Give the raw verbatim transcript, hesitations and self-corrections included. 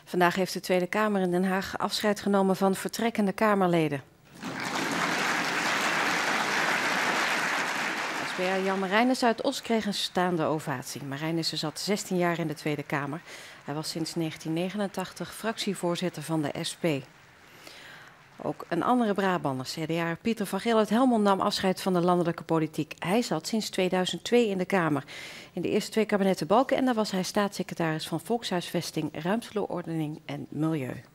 Vandaag heeft de Tweede Kamer in Den Haag afscheid genomen van vertrekkende Kamerleden. S P A Jan Marijnissen uit Os kreeg een staande ovatie. Marijnissen zat zestien jaar in de Tweede Kamer. Hij was sinds negentien negenentachtig fractievoorzitter van de S P. Ook een andere Brabander, C D A'er Pieter van Geel uit Helmond, nam afscheid van de landelijke politiek. Hij zat sinds tweeduizend twee in de Kamer. In de eerste twee kabinetten Balkenende was hij staatssecretaris van Volkshuisvesting, Ruimtelijke Ordening en Milieu.